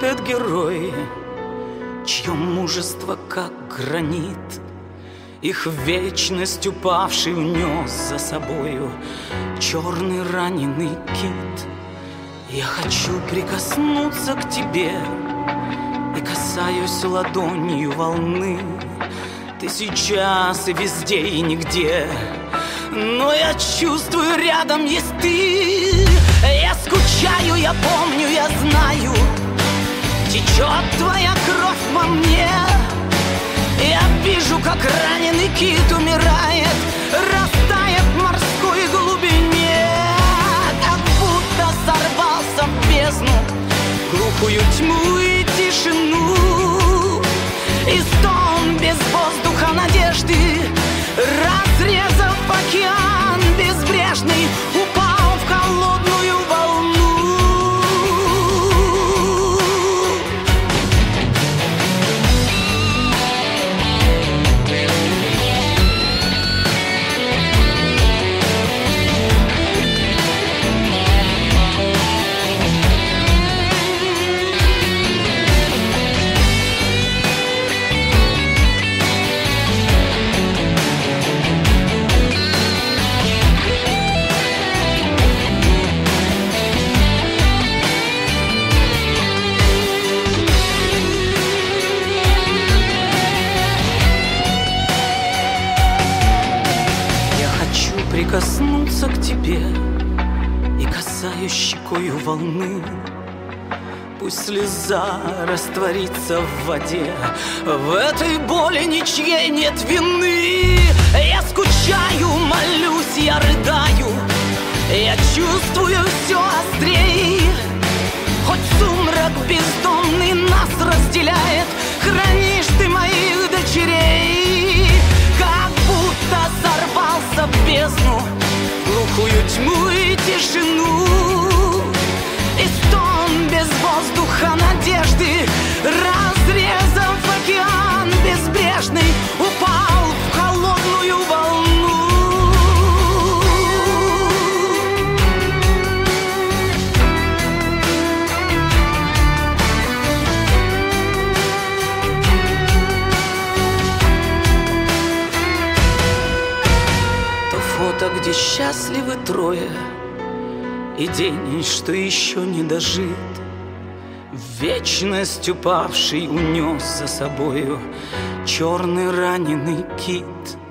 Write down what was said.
этот герой, чье мужество как гранит, их вечность упавший унес за собою черный раненый кит. Я хочу прикоснуться к тебе и касаюсь ладонью волны. Ты сейчас и везде, и нигде, но я чувствую, рядом есть ты. Я скучаю, я помню, я знаю, течет твоя кровь во мне. Я вижу, как раненый кит умирает, растает в морской глубине, как будто сорвался в бездну, глухую тьму и тишину. И стон без воздуха надежды, разрезав океан безбрежный, упал в холодную волну. Прикоснуться к тебе и касаюсь щекою волны. Пусть слеза растворится в воде, в этой боли ничьей нет вины. Я скучаю, молюсь, я рыдаю, я чувствую все острей. Хоть сумрак бездомный нас разделяет, хранишь ты моих дочерей. Как будто сорвался в бездну, глухую тьму и тишину. И стон без воздуха надежды, разрезав океан безбрежный, упал в холодную волну. Фото, где счастливы трое, и день, что еще не дожит. В вечность упавший унес за собою черный раненый кит.